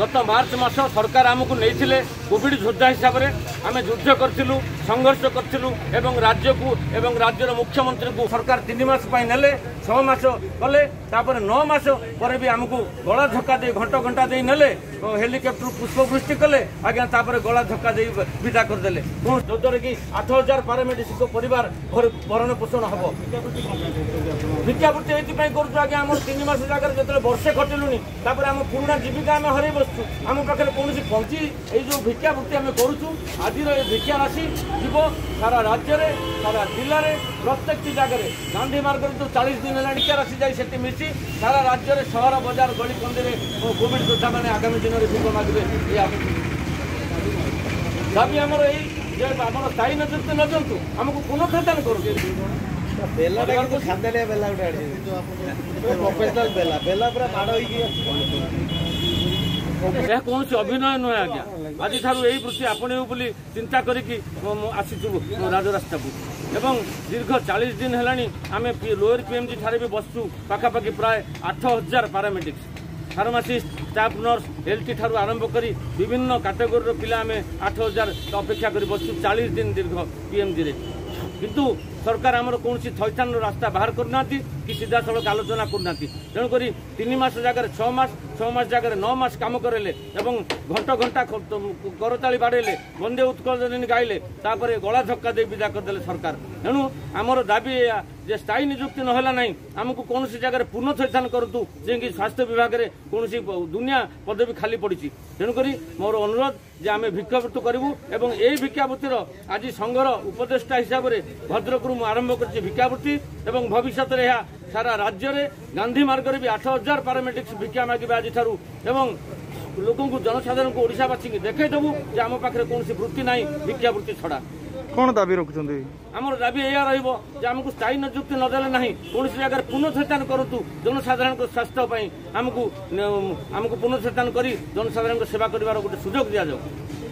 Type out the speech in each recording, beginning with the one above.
गत मार्च मास सरकार आमको नहीं कोविड योद्धा हिसाब से आम युद्ध करूँ संघर्ष करूँ राज्य को एवं राज्यर मुख्यमंत्री को सरकार 3 मास ने 6 मास कले 9 मास पर भी आमको गला धक्का दे घंटा घंटा दे नेले हेलिकप्टर पुष्पवृष्टि कले आज्ञा गला धक्का दे विदा करदे जो कि 8000 पारामेडिक्स को परिवार भरण पोषण हम भिक्षावृत्ति ये करूँ आज्ञा आम 3 मास जगह जो वर्षे खटिलुनी आम पुराणा जीविका आम हर बसु आम पाखे कौन पंची ये भिक्षावृत्ति आम करूँ आज भिक्षा राशि जीव सारा राज्य में सारा जिले में प्रत्येक जगह गांधी मार्ग जो 40 दिन है भिक्षा राशि जाए मिसी सारा राज्य में सहर बजार गली कंदी में कोविड योद्धा मैंने आगामी दिन में भिख मागे दाबी आम स्थायी नेतृत्व न दिंतु आमको पुनर्थैथान करूँ यह कौन अभिनय नुहे आज्ञा आज यही वृत्ति आपणे बोली चिंता करी आसीचु राजरास्ता को एवं दीर्घ 40 दिन है आम लोअर पीएमजी ठारे भी बसचु पाखापाखि प्राय 8000 paramedics pharmacist staff nurse LT ठारू आरंभ करी विभिन्न कैटेगोरी पिला आम 8000 अपेक्षा कर बसचु 40 दिन दीर्घ पीएमजी रे किंतु सरकार आमर कौन थैथान रास्ता बाहर करना कि सीधा सड़क आलोचना करना तेणुक 3 मास जगह 6 मास जगह 9 मास कम करेले घंटा घंटा करताली बाड़ेले वंदे उत्कल गाइले गला धक्का दे विदा करदे सरकार तेणु आमर दाबी जे स्थायी नियुक्ति नहला ना आमको कौन जगह पुनर्थैथान करूँ जे स्वास्थ्य विभाग में कौन दुनिया पदवी खाली पड़ी तेणुक मोर अनुरोध जे आम भिक्षावृत्ति करूँ एवं यही भिक्षावृत्तिर आज संघर उपदेष्टा हिसाब से भद्रक आरंभ कर भिक्षावृत्ति एवं भविष्य में यह सारा राज्य में गांधी मार्ग भी 8000 पारामेडिक्स भिक्षा मागे आज एवं लोक जनसाधारण को ओडावासी की देखदेबू जे आम पाखे कौन वृत्ति ना भिक्षावृत्ति छड़ा कौन दाबी रखुं आमर दाबी या रमको स्थायी नियुक्ति नदेले ना कौन जगह पुनर्थैथान करूँ जनसाधारण स्वास्थ्य आमको पुनर्थैथान कर जनसाधारण सेवा कर गोटे सुजोग दि जाऊ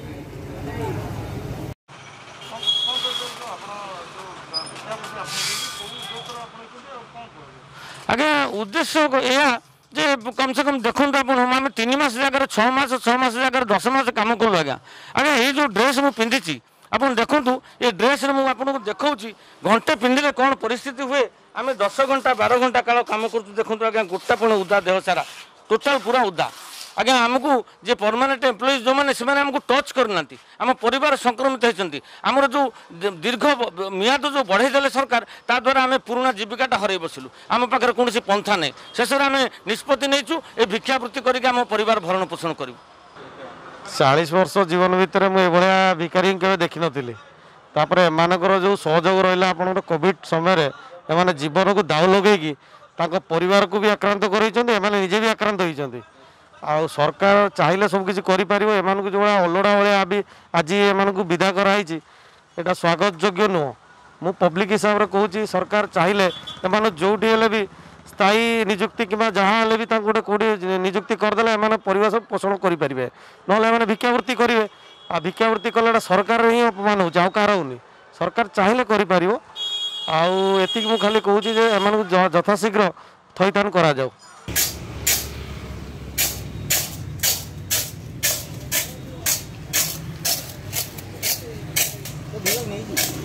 आगे उद्देश्य यह जे कम से कम देखो आम 3 मास जगह 6 मास जगह 10 मास कम कलु आज्ञा आज्ञा ये जो ड्रेस मुझे पिंधि आप देखु ये ड्रेस मुझे देखा घंटे पिंधिले कौन परिस्थिति हुए आम 10 घंटा 12 घंटा काल कम कर देखो आज्ञा गोटा पुणी उदा देह सारा टोटाल पूरा उदा आज्ञा आमको जे परमानेंट एम्प्लॉइज जो मैंने आमको टच करना आम परिवार संक्रमित होती आमर जो दीर्घ मियाद जो बढ़ईदे सरकार ता द्वारा आम पुराणा जीविकाटा हर बसिलु आम पाखे कौन पंथा नहीं शेष में आम निष्पत्ति नहीं ये भिक्षावृत्ति करके आम परिवार भरण पोषण करूँ 40 वर्ष जीवन भितर मुझे भिकारी के देखी नी एमानकर जो सहयोग रहा आप कोविड समय एमाने जीवन को दाव लगे परिवार को भी आक्रांत करजे भी आक्रांत होती आ सरकार चाहिए सबकि एम जो अलड़ा भाया भी आज एम विदा कराई यहाँ स्वागत योग्य नुह मु पब्लिक हिसाब से कहूँ सरकार चाहिए एम जो भी स्थायी नियुक्ति कि जहाँ भी गोटे कौटी नियुक्ति करदे एम परिवेश पोषण करेंगे ना भिक्षावृत्ति करेंगे आ भिक्षावृत्ति कले सरकार ही अपमान हो कहीं सरकार चाहिए कर मुझे खाली कहूँ एम यथाशीघ्र थैथान करा जाऊ। नहीं